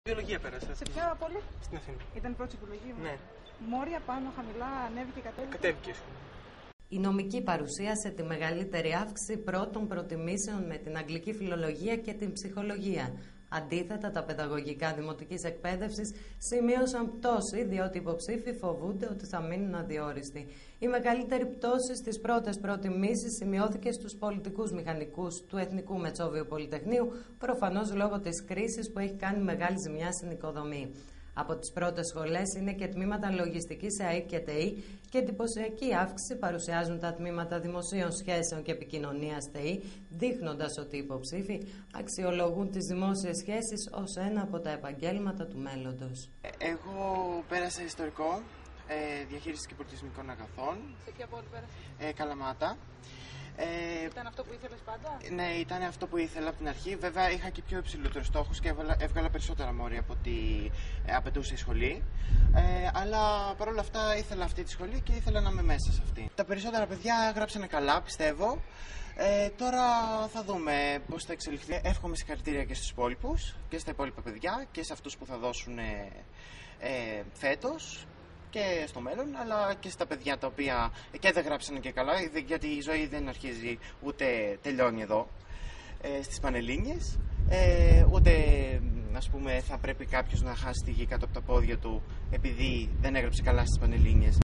Βιολογία πέρασα. Σε ποια πόλη? Στην Αθήνα. Ήταν η πρώτη επιλογή μου. Ναι. Μόρια πάνω, χαμηλά, ανέβηκε, κατέβηκε. Κατέβηκε. Η νομική παρουσίασε τη μεγαλύτερη αύξηση πρώτων προτιμήσεων με την αγγλική φιλολογία και την ψυχολογία. Αντίθετα, τα παιδαγωγικά δημοτικής εκπαίδευσης σημείωσαν πτώση, διότι οι υποψήφοι φοβούνται ότι θα μείνουν αδιόριστοι. Η μεγαλύτερη πτώση στις πρώτες προτιμήσεις σημειώθηκε στους πολιτικούς μηχανικούς του Εθνικού Μετσόβιου Πολυτεχνείου, προφανώς λόγω της κρίσης που έχει κάνει μεγάλη ζημιά στην οικοδομή. Από τις πρώτες σχολές είναι και τμήματα λογιστικής ΑΕ και ΤΕΗ και εντυπωσιακή αύξηση παρουσιάζουν τα τμήματα δημοσίων σχέσεων και επικοινωνίας ΤΕΗ, δείχνοντας ότι οι υποψήφοι αξιολογούν τις δημόσιες σχέσεις ως ένα από τα επαγγέλματα του μέλλοντος. Εγώ πέρασα ιστορικό, διαχείριση και πολιτισμικών αγαθών. Σε ποια πόλη πέρασε? Καλαμάτα. Ήταν αυτό που ήθελες πάντα? Ναι, ήταν αυτό που ήθελα από την αρχή. Βέβαια είχα και πιο υψηλότερους στόχους και έβγαλα περισσότερα μόρια από ό,τι απαιτούσε η σχολή. Αλλά παρόλα αυτά ήθελα αυτή τη σχολή και ήθελα να είμαι μέσα σε αυτή. Τα περισσότερα παιδιά γράψανε καλά, πιστεύω. Τώρα θα δούμε πώς θα εξελιχθεί. Εύχομαι συγχαρητήρια και στους υπόλοιπους και στα υπόλοιπα παιδιά και σε αυτούς που θα δώσουν φέτος και στο μέλλον, αλλά και στα παιδιά τα οποία και δεν γράψανε και καλά, γιατί η ζωή δεν αρχίζει ούτε τελειώνει εδώ στις Πανελλήνιες, ούτε ας πούμε θα πρέπει κάποιος να χάσει τη γη κάτω από τα πόδια του επειδή δεν έγραψε καλά στις Πανελλήνιες.